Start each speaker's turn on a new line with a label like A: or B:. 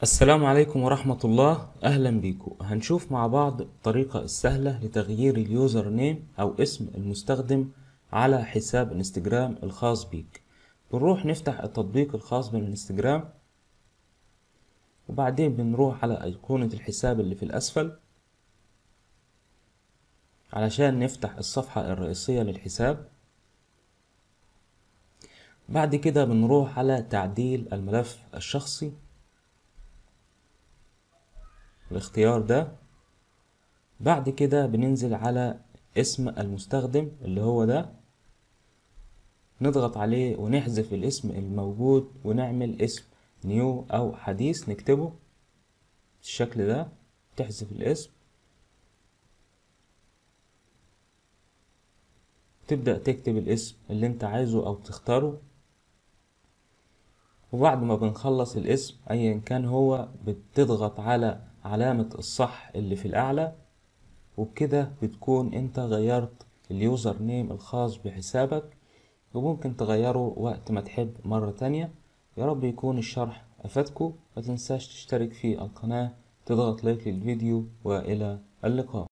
A: السلام عليكم ورحمة الله. أهلا بيكم. هنشوف مع بعض الطريقة السهلة لتغيير اليوزر نيم أو اسم المستخدم على حساب انستجرام الخاص بيك. بنروح نفتح التطبيق الخاص بالانستجرام، وبعدين بنروح على أيقونة الحساب اللي في الأسفل علشان نفتح الصفحة الرئيسية للحساب. بعد كده بنروح على تعديل الملف الشخصي، الاختيار ده. بعد كده بننزل على اسم المستخدم اللي هو ده، نضغط عليه ونحذف الاسم الموجود ونعمل اسم نيو او حديث نكتبه بالشكل ده. تحذف الاسم، تبدأ تكتب الاسم اللي انت عايزه او تختاره. وبعد ما بنخلص الاسم ايا كان هو، بتضغط على علامة الصح اللي في الاعلى، وبكده بتكون انت غيرت اليوزر نيم الخاص بحسابك، وممكن تغيره وقت ما تحب مرة تانية. يا رب يكون الشرح أفادكم. ما تنساش تشترك في القناة، تضغط لايك للفيديو، وإلى اللقاء.